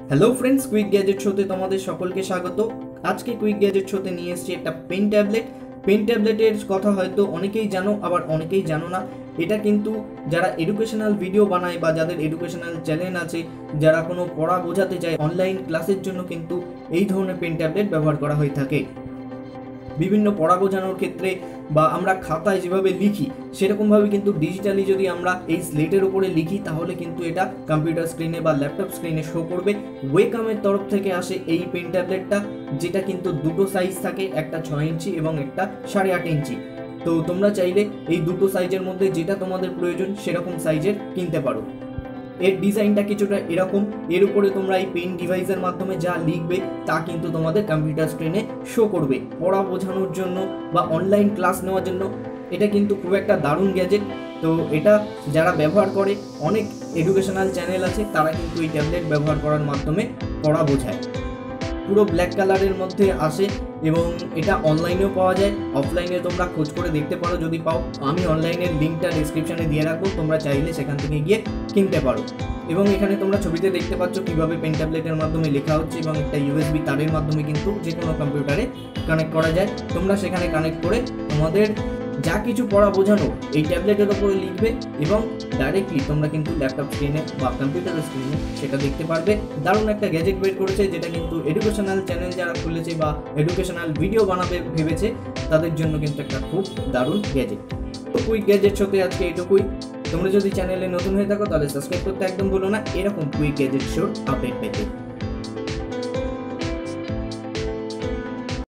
Hello friends, quick gadget শোতে তোমাদের সকলকে স্বাগত। আজকে কুইক গ্যাজেট শোতে নিয়ে এসেছি একটা পেন ট্যাবলেট। পেন ট্যাবলেটের কথা হয়তো অনেকেই জানো, আবার অনেকেই জানো না। এটা কিন্তু যারা এডুকেশনাল ভিডিও বানায় বা যাদের এডুকেশনাল চ্যানেল আছে, যারা কোনো পড়া বোঝাতে চায় অনলাইন ক্লাসের জন্য, কিন্তু এই ধরনের পেন ট্যাবলেট ব্যবহার করা হয়ে থাকে। বিভিন্ন পড়া বোঝানোর ক্ষেত্রে বা আমরা খাতায় যেভাবে লিখি সেরকমভাবে কিন্তু ডিজিটালি যদি আমরা এই স্লেটের উপরে লিখি তাহলে কিন্তু এটা কম্পিউটার স্ক্রিনে বা ল্যাপটপ স্ক্রিনে শো করবে। ওয়েকামের তরফ থেকে আসে এই পেন ট্যাবলেটটা, যেটা কিন্তু দুটো সাইজ থাকে, একটা 6 ইঞ্চি এবং একটা 8.5 ইঞ্চি। তো তোমরা চাইলে এই দুটো সাইজের মধ্যে যেটা তোমাদের প্রয়োজন সেরকম সাইজের কিনতে পারো। এর ডিজাইনটা কিছুটা এরকম, এর উপরে তোমরা এই পেন ডিভাইসের মাধ্যমে যা লিখবে তা কিন্তু তোমাদের কম্পিউটার স্ক্রিনে শো করবে। পড়া বোঝানোর জন্য বা অনলাইন ক্লাস নেওয়ার জন্য এটা কিন্তু খুব একটা দারুণ গ্যাজেট। তো এটা যারা ব্যবহার করে, অনেক এডুকেশনাল চ্যানেল আছে, তারা কিন্তু এই ট্যাবলেট ব্যবহার করার মাধ্যমে পড়া বোঝায়। পুরো ব্ল্যাক কালারের মধ্যে আসে এবং এটা অনলাইনেও পাওয়া যায়, অফলাইনে তোমরা খোঁজ করে দেখতে পারো যদি পাও। আমি অনলাইনের লিঙ্কটা ডিসক্রিপশানে দিয়ে রাখবো, তোমরা চাইলে সেখান থেকে গিয়ে কিনতে পারো। এবং এখানে তোমরা ছবিতে দেখতে পাচ্ছ কীভাবে পেন ট্যাবলেটের মাধ্যমে লেখা হচ্ছে এবং একটা ইউএসবি তারের মাধ্যমে কিন্তু যে কোনো কম্পিউটারে কানেক্ট করা যায়। তোমরা সেখানে কানেক্ট করে তোমাদের যা কিছু পড়া বোঝানো এই ট্যাবলেটের ওপরে লিখবে এবং ডাইরেক্টলি তোমরা কিন্তু ল্যাপটপ স্ক্রিনে বা কম্পিউটারের স্ক্রিনে সেটা দেখতে পারবে। দারুণ একটা গ্যাজেট বের করেছে, যেটা কিন্তু এডুকেশনাল চ্যানেল যারা খুলেছে বা এডুকেশনাল ভিডিও বানাবে ভেবেছে তাদের জন্য কিন্তু একটা খুব দারুণ গ্যাজেট। তো কুইক গ্যাজেট শোতে আজকে এটুকুই। তোমরা যদি চ্যানেলে নতুন হয়ে থাকো তাহলে সাবস্ক্রাইব করতে একদম ভুলো না এরকম কুইক গ্যাজেট শোর আপডেট পেতে।